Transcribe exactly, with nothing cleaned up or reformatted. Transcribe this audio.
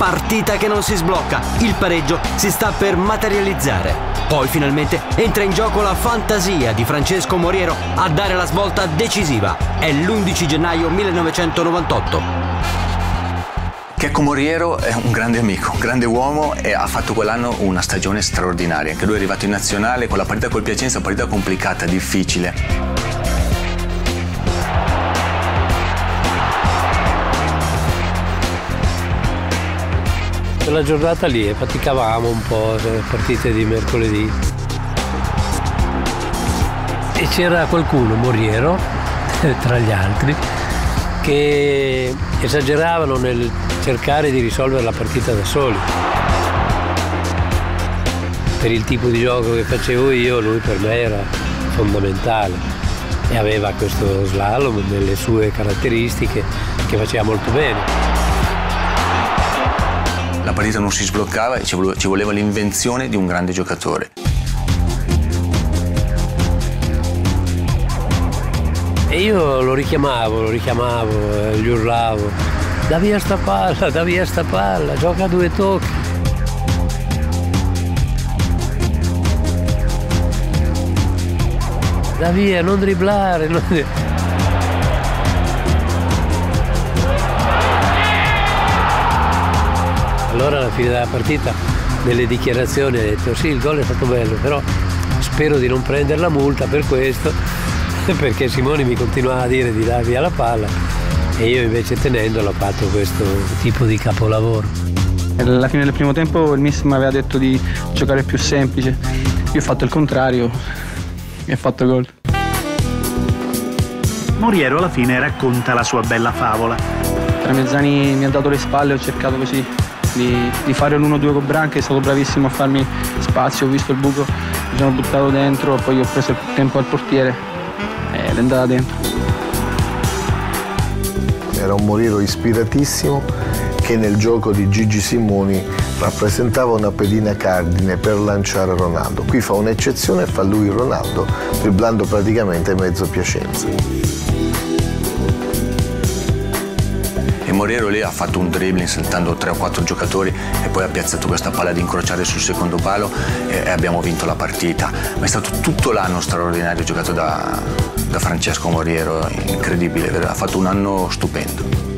Partita che non si sblocca, il pareggio si sta per materializzare. Poi finalmente entra in gioco la fantasia di Francesco Moriero a dare la svolta decisiva. È l'undici gennaio millenovecentonovantotto. Checco Moriero è un grande amico, un grande uomo e ha fatto quell'anno una stagione straordinaria. Anche lui è arrivato in nazionale con la partita col Piacenza, una partita complicata, difficile. Quella giornata lì faticavamo un po', le partite di mercoledì. E c'era qualcuno, Moriero, tra gli altri, che esageravano nel cercare di risolvere la partita da soli. Per il tipo di gioco che facevo io, lui per me era fondamentale e aveva questo slalom nelle sue caratteristiche che faceva molto bene. La partita non si sbloccava e ci voleva l'invenzione di un grande giocatore. E io lo richiamavo, lo richiamavo, gli urlavo: da via sta palla, da via sta palla, gioca a due tocchi. Da via, non dribblare, non... Allora alla fine della partita, nelle dichiarazioni, ha detto: sì, il gol è stato bello, però spero di non prendere la multa per questo, perché Simone mi continuava a dire di dar via la palla e io invece tenendola ho fatto questo tipo di capolavoro. Alla fine del primo tempo il mister mi aveva detto di giocare più semplice, io ho fatto il contrario e ho fatto gol. Moriero alla fine racconta la sua bella favola. Tramezzani mi ha dato le spalle, ho cercato così Di, di fare un uno due con Branca, è stato bravissimo a farmi spazio, ho visto il buco, mi sono buttato dentro, poi ho preso il tempo al portiere ed è andata dentro. Era un Moriero ispiratissimo che nel gioco di Gigi Simoni rappresentava una pedina cardine per lanciare Ronaldo. Qui fa un'eccezione e fa lui Ronaldo, dribblando praticamente mezzo Piacenza. E Moriero lì ha fatto un dribbling saltando tre o quattro giocatori e poi ha piazzato questa palla ad incrociare sul secondo palo e, e abbiamo vinto la partita. Ma è stato tutto l'anno straordinario giocato da, da Francesco Moriero, incredibile, ha fatto un anno stupendo.